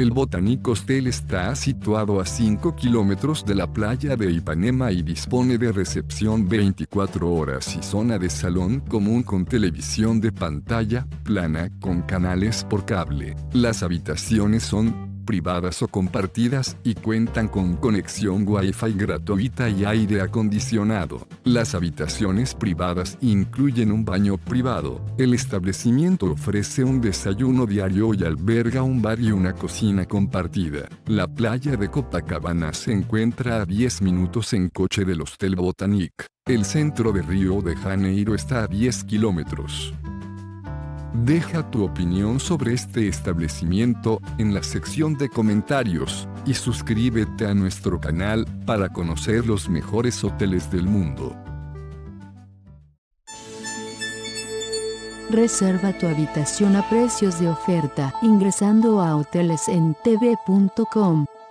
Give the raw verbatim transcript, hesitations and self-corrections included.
El Botanic Hostel está situado a cinco kilómetros de la playa de Ipanema y dispone de recepción veinticuatro horas y zona de salón común con televisión de pantalla plana con canales por cable. Las habitaciones son privadas o compartidas y cuentan con conexión Wi-Fi gratuita y aire acondicionado. Las habitaciones privadas incluyen un baño privado. El establecimiento ofrece un desayuno diario y alberga un bar y una cocina compartida. La playa de Copacabana se encuentra a diez minutos en coche del Hostel Botanic. El centro de Río de Janeiro está a diez kilómetros. Deja tu opinión sobre este establecimiento en la sección de comentarios y suscríbete a nuestro canal para conocer los mejores hoteles del mundo. Reserva tu habitación a precios de oferta ingresando a hoteles en t v punto com.